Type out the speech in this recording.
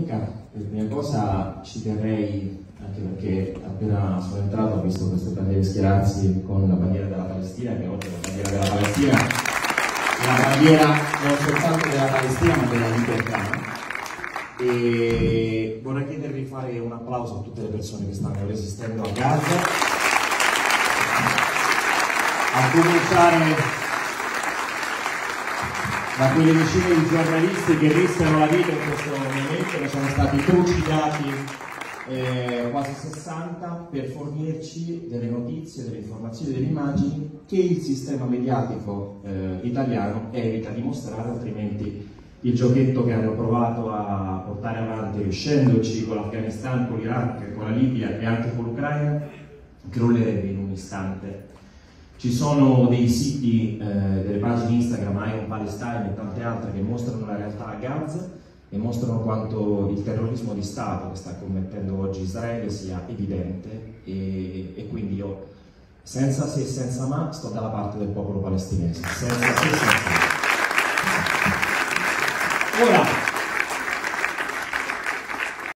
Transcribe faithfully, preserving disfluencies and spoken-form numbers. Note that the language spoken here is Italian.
Monica, per prima cosa ci terrei, anche perché appena sono entrato ho visto queste bandiere schierarsi con la bandiera della Palestina, che oggi è la bandiera della Palestina, la bandiera non soltanto della Palestina ma della libertà. E vorrei chiedervi di fare un applauso a tutte le persone che stanno resistendo a Gaza, a cominciare da quelle decine di giornalisti che rischiano la vita in questo momento. Ne sono stati trucidati eh, quasi sessanta per fornirci delle notizie, delle informazioni, delle immagini che il sistema mediatico eh, italiano evita di mostrare, altrimenti il giochetto che hanno provato a portare avanti riuscendoci con l'Afghanistan, con l'Iraq, con la Libia e anche con l'Ucraina crollerebbe in un istante. Ci sono dei siti, eh, delle pagine Instagram, Iron Palestine e tante altre che mostrano la realtà a Gaza e mostrano quanto il terrorismo di Stato che sta commettendo oggi Israele sia evidente e, e quindi io, senza se e senza ma, sto dalla parte del popolo palestinese. Senza se e senza ma. Ora,